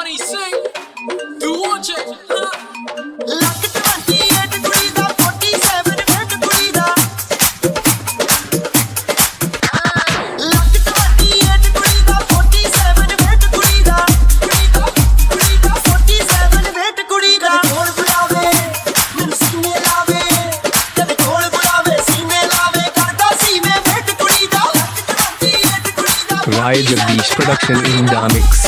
Johnny sing, you watch it, huh? Luck 28 ਕੁੜੀ ਦਾ 47 wait ਕੁੜੀ ਦਾ Luck 28 ਕੁੜੀ ਦਾ 47 ਵੇਟ ਕੁੜੀ ਦਾ 47 ਵੇਟ ਕੁੜੀ ਦਾ ਕੋਲ ਬੁਲਾਵੇ ਮੈਨੂੰ ਸੀਨੇ ਲਾਵੇ ਕਦੇ ਕੋਲ ਬੁਲਾਵੇ ਸੀਨੇ ਲਾਵੇ ਕਰਦਾ ਸੀ ਮੈਂ ਵੇਟ ਕੁੜੀ ਦਾ Luck 28 ਕੁੜੀ ਦਾ Rai Jagdish production in the mix.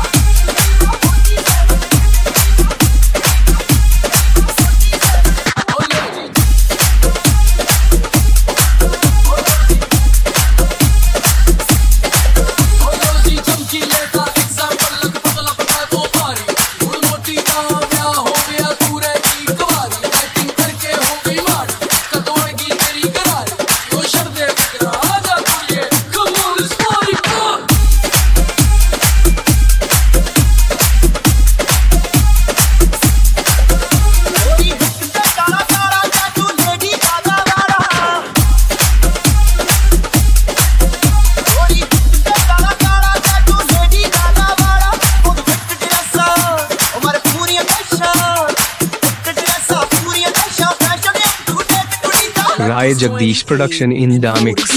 Rai Jagdish production in the mix.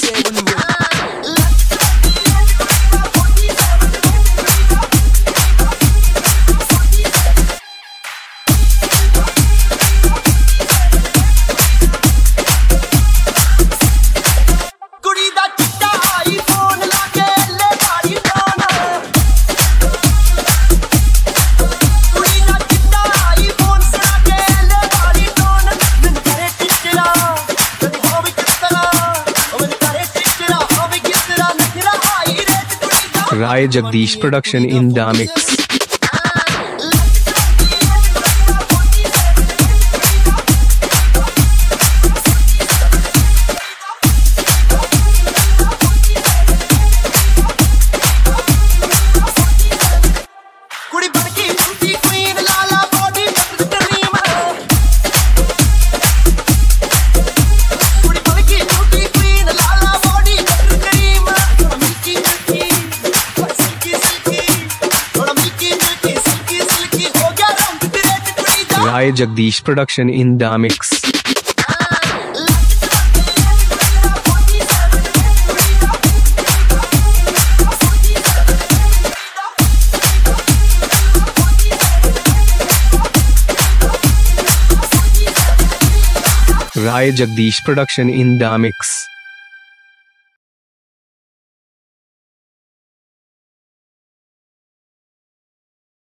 Rai Jagdish production in the mix. Rai Jagdish production in the mix. Rai Jagdish production in the mix.